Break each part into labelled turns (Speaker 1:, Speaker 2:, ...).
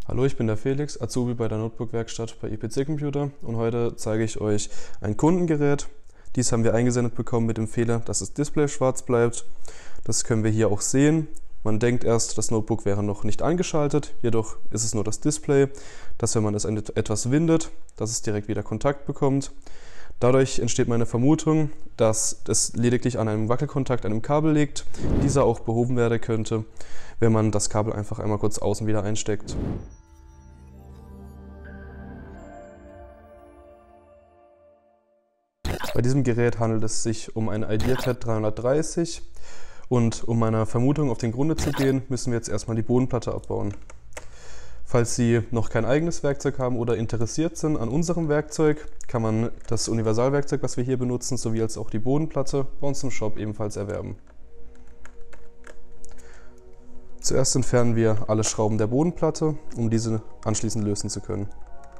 Speaker 1: Hallo, ich bin der Felix, Azubi bei der Notebook-Werkstatt bei EPC Computer und heute zeige ich euch ein Kundengerät. Dies haben wir eingesendet bekommen mit dem Fehler, dass das Display schwarz bleibt. Das können wir hier auch sehen. Man denkt erst, das Notebook wäre noch nicht angeschaltet, jedoch ist es nur das Display, dass wenn man es etwas windet, dass es direkt wieder Kontakt bekommt. Dadurch entsteht meine Vermutung, dass es lediglich an einem Wackelkontakt an einem Kabel liegt, dieser auch behoben werden könnte, wenn man das Kabel einfach einmal kurz außen wieder einsteckt. Bei diesem Gerät handelt es sich um ein IdeaPad 330 und um meiner Vermutung auf den Grund zu gehen, müssen wir jetzt erstmal die Bodenplatte abbauen. Falls Sie noch kein eigenes Werkzeug haben oder interessiert sind an unserem Werkzeug, kann man das Universalwerkzeug, was wir hier benutzen, sowie als auch die Bodenplatte bei uns im Shop ebenfalls erwerben. Zuerst entfernen wir alle Schrauben der Bodenplatte, um diese anschließend lösen zu können.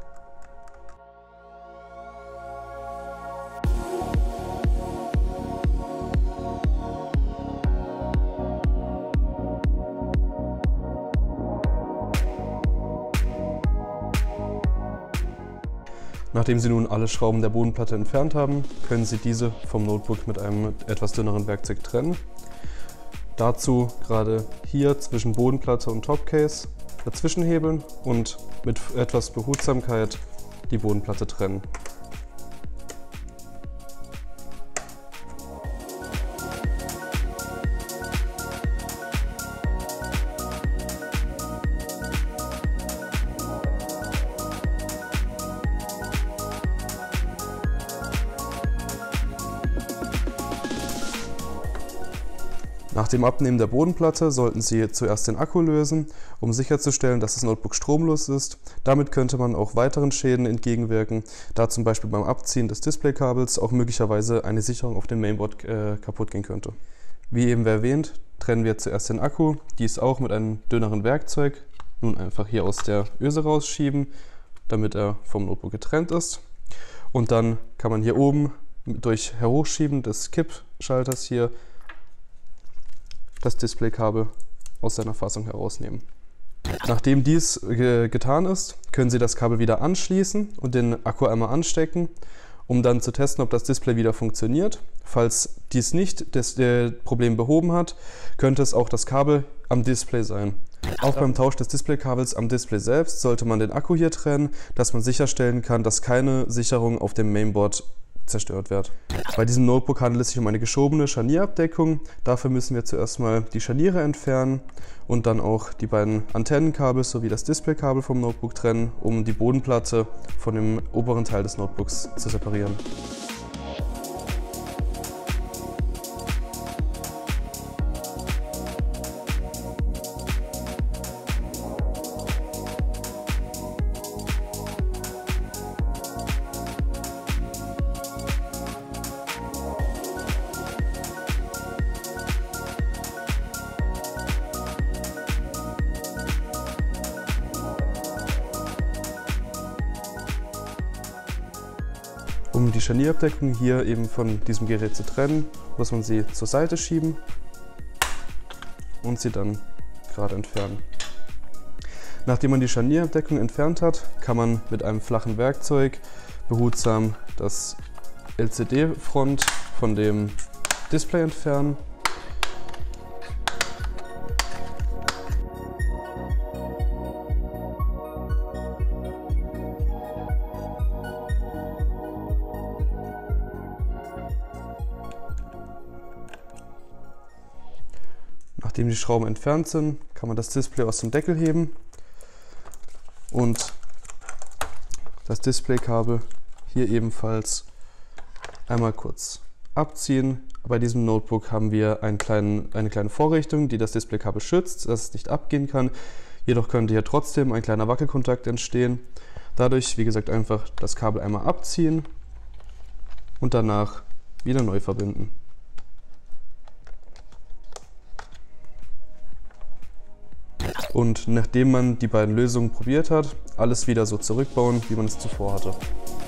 Speaker 1: Nachdem Sie nun alle Schrauben der Bodenplatte entfernt haben, können Sie diese vom Notebook mit einem etwas dünneren Werkzeug trennen. Dazu gerade hier zwischen Bodenplatte und Topcase dazwischen hebeln und mit etwas Behutsamkeit die Bodenplatte trennen. Nach dem Abnehmen der Bodenplatte sollten Sie zuerst den Akku lösen, um sicherzustellen, dass das Notebook stromlos ist. Damit könnte man auch weiteren Schäden entgegenwirken, da zum Beispiel beim Abziehen des Displaykabels auch möglicherweise eine Sicherung auf dem Mainboard kaputt gehen könnte. Wie eben erwähnt, trennen wir zuerst den Akku, dies auch mit einem dünneren Werkzeug. Nun einfach hier aus der Öse rausschieben, damit er vom Notebook getrennt ist. Und dann kann man hier oben durch Hochschieben des Kippschalters hier das Displaykabel aus seiner Fassung herausnehmen. Nachdem dies getan ist, können Sie das Kabel wieder anschließen und den Akku einmal anstecken, um dann zu testen, ob das Display wieder funktioniert. Falls dies nicht das Problem behoben hat, könnte es auch das Kabel am Display sein. Auch beim Tausch des Displaykabels am Display selbst sollte man den Akku hier trennen, dass man sicherstellen kann, dass keine Sicherung auf dem Mainboard zerstört wird. Bei diesem Notebook handelt es sich um eine geschobene Scharnierabdeckung. Dafür müssen wir zuerst mal die Scharniere entfernen und dann auch die beiden Antennenkabel sowie das Displaykabel vom Notebook trennen, um die Bodenplatte von dem oberen Teil des Notebooks zu separieren. Um die Scharnierabdeckung hier eben von diesem Gerät zu trennen, muss man sie zur Seite schieben und sie dann gerade entfernen. Nachdem man die Scharnierabdeckung entfernt hat, kann man mit einem flachen Werkzeug behutsam das LCD-Front von dem Display entfernen. Nachdem die Schrauben entfernt sind, kann man das Display aus dem Deckel heben und das Displaykabel hier ebenfalls einmal kurz abziehen. Bei diesem Notebook haben wir eine kleine Vorrichtung, die das Displaykabel schützt, dass es nicht abgehen kann. Jedoch könnte hier trotzdem ein kleiner Wackelkontakt entstehen. Dadurch, wie gesagt, einfach das Kabel einmal abziehen und danach wieder neu verbinden. Und nachdem man die beiden Lösungen probiert hat, alles wieder so zurückbauen, wie man es zuvor hatte.